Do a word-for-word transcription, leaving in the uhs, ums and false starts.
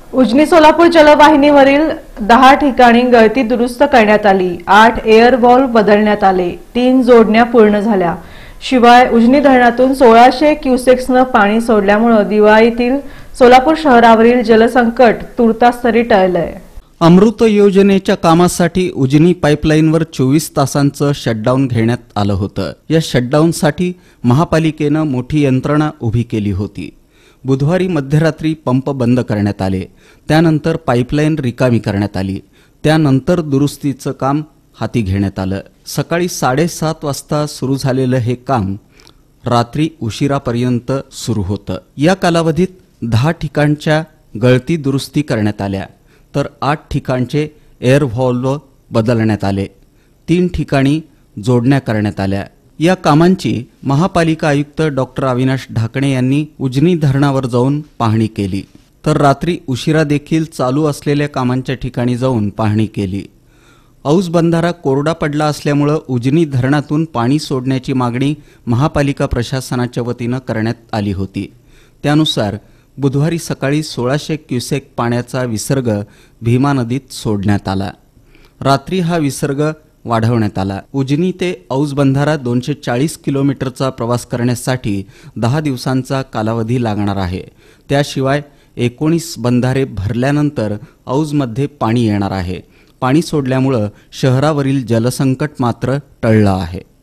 उजनी सोलापूर जलवाहिनीवरील दहा ठिकाणी गळती दुरुस्त करण्यात आली। आठ एअर व्हॉल्व बदलण्यात आले। तीन जोडण्या पूर्ण झाल्या। शिवाय उजनी धरणातून सोळाशे क्युसेक्सनं पाणी सोडल्यामुळे दिवाळीतील सोलापूर शहरावरील जलसंकट तुर्तास तरी टळलंय। अमृत योजनेच्या कामासाठी उजनी पाईपलाईनवर चोवीस तासांचं शटडाऊन घेण्यात आलं होतं। या शटडाऊनसाठी महापालिकेनं मोठी यंत्रणा उभी केली होती। बुधवारी मध्यरात्री पंप बंद करण्यात आले। त्यानंतर पाईपलाईन रिकामी करण्यात आली। त्यानंतर दुरुस्तीचं काम हाती घेण्यात आलं। सकाळी साडेसात वाजता सुरू झालेलं हे काम रात्री उशिरापर्यंत सुरू होतं। या कालावधीत दहा ठिकाणच्या गळती दुरुस्ती करण्यात आल्या, तर आठ ठिकाणचे एअर व्हॉल्व बदलण्यात आले। तीन ठिकाणी जोडण्या करण्यात आल्या। या कामांची महापालिका आयुक्त डॉक्टर अविनाश ढाकणे यांनी उजनी धरणावर जाऊन पाहणी केली, तर रात्री उशिरा देखील चालू असलेल्या कामांच्या ठिकाणी जाऊन पाहणी केली। औस बंधारा कोरडा पडला असल्यामुळे उजनी धरणातून पाणी सोडण्याची मागणी महापालिका प्रशासनाच्या वतीनं करण्यात आली होती। त्यानुसार बुधवारी सकाळी सोळाशे क्युसेक पाण्याचा विसर्ग भीमा नदीत सोडण्यात आला। रात्री हा विसर्ग वाढवण्यात आला। उजनी ते औस बंधारा दोनशे चाळीस किलोमीटरचा प्रवास करण्यासाठी दहा दिवसांचा कालावधी लागणार आहे। त्याशिवाय एकोणीस बंधारे भरल्यानंतर औसमध्ये पाणी येणार आहे। पाणी सोडल्यामुळे शहरावरील जलसंकट मात्र टळलं आहे।